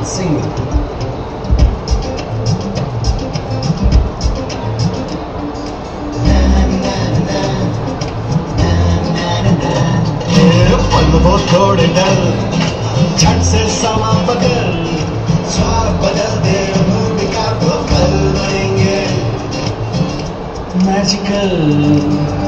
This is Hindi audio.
Sing. पल वो थोड़े डर, झट से समा बदल, स्वाद बदल दे मूड का तो कल बनेंगे मैजिकल।